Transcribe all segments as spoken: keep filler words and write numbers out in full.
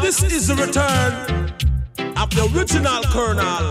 this is the return of the original Colonel.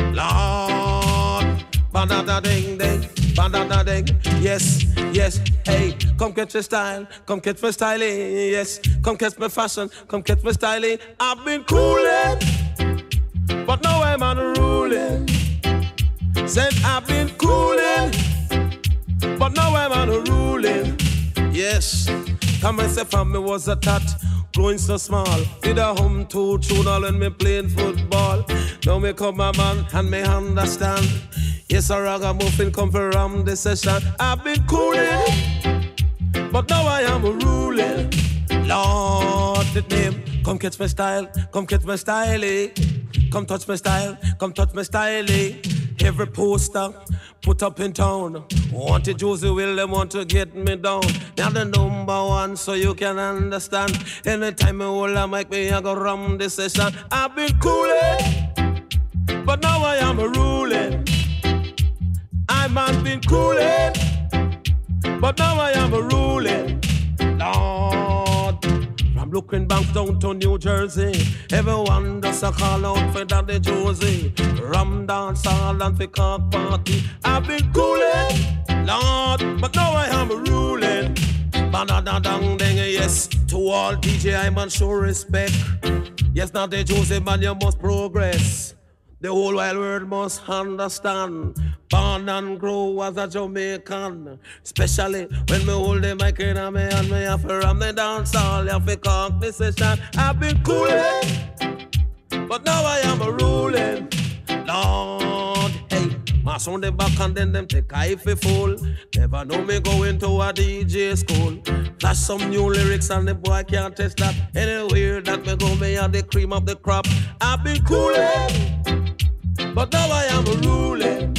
Lord, ba-da-da ding ding, ba-da-da ding. Yes, yes, hey, come catch my style, come catch my styling. Yes, come catch my fashion, come catch my styling. I've been cooling, but now I'm unruling. Said I've been cooling, but now I'm unruling. Yes, come and say from me was a tot, growing so small. Did a hum to tune all when me playing football. Now me come my man and me understand. Yes, a ragamuffin come from the session. I've been cooling, but now I am ruling. Lord, the name, come catch my style, come catch my style, eh? Come touch my style, come touch my style, eh? Every poster put up in town wanted Josey will them want to get me down. Now the number one, so you can understand. Anytime I hold a mic, me I go rum the session. I've been cooling, but now I am ruling. I man been cooling, but now I am ruling. Lord, from looking back down to New Jersey, everyone does a call out for Daddy Josey. Rum dance all and for cock party. I've been cooling, Lord, but now I am ruling. Ba-da-da-dang ding, yes, to all D J I man show respect. Yes, now the Josey man you must progress. The whole wide world must understand. Born and grow as a Jamaican. Especially when me hold the mic in a me and me have to ram the dance all. You have to cock the session. I've been cooling, but now I am a ruling. Lord, hey, mass on the back and then them take I for full. Never know me go into a D J school. Flash some new lyrics and the boy can't test that. Anywhere that me go, me are the cream of the crop. I've been cooling, but now I am a ruling.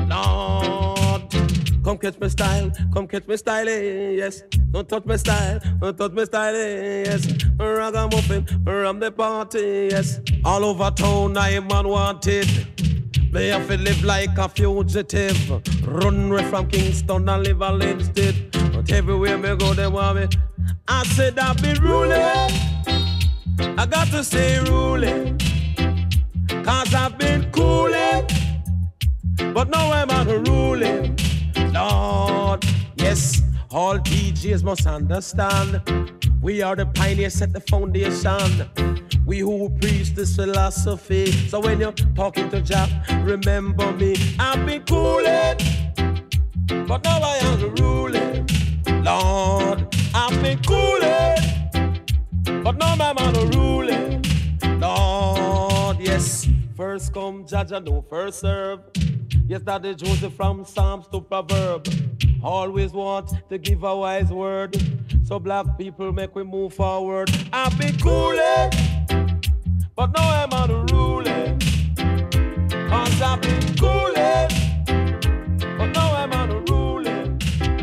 Lord, come catch my style, come catch my style, eh, yes. Don't touch my style, don't touch my style, eh, yes. Ragamuffin, ram the party, yes. All over town, I am unwanted. They have to live like a fugitive. Run away from Kingston and live a instead. But everywhere me go, they want me. I said I've been ruling. I got to stay ruling. Cause I've been cooling, but now I'm unruling. Lord, yes, all D Js must understand. We are the pioneers, set the foundation. We who preach this philosophy. So when you're talking to Jack, remember me. I've been cooling, but now I am unruling. Lord, I've been cooling, but now I'm unruling. Lord, yes. First come judge and no first serve. Yes, that is Josey from Psalms to Proverb. Always want to give a wise word. So black people make we move forward. I've been cooling, but now I'm unruling. Cause I've been cooling, but now I'm unruling.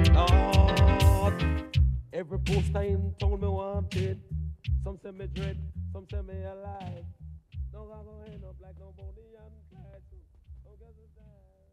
Lord, every poster in town me wanted. Some say me dread, some say me alive. Don't go end up like nobody and try to. Don't get it down.